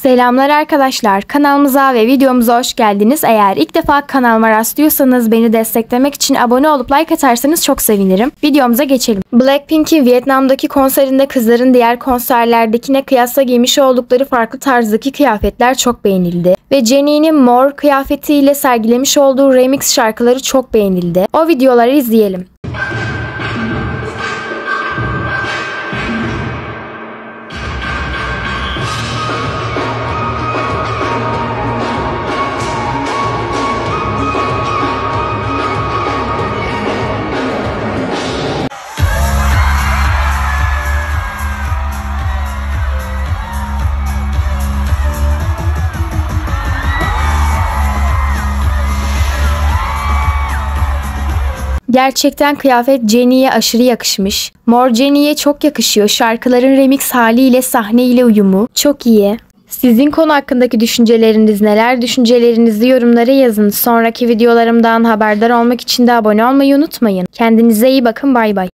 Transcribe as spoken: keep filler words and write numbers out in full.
Selamlar arkadaşlar, kanalımıza ve videomuza hoş geldiniz. Eğer ilk defa kanalıma rastlıyorsanız beni desteklemek için abone olup like atarsanız çok sevinirim. Videomuza geçelim. Blackpink'in Vietnam'daki konserinde kızların diğer konserlerdekine kıyasla giymiş oldukları farklı tarzdaki kıyafetler çok beğenildi. Ve Jennie'nin mor kıyafetiyle sergilemiş olduğu remix şarkıları çok beğenildi. O videoları izleyelim. Gerçekten kıyafet Jennie'ye aşırı yakışmış. Mor Jennie'ye çok yakışıyor. Şarkıların remix haliyle sahne ile uyumu çok iyi. Sizin konu hakkındaki düşünceleriniz neler? Düşüncelerinizi yorumlara yazın. Sonraki videolarımdan haberdar olmak için de abone olmayı unutmayın. Kendinize iyi bakın. Bay bay.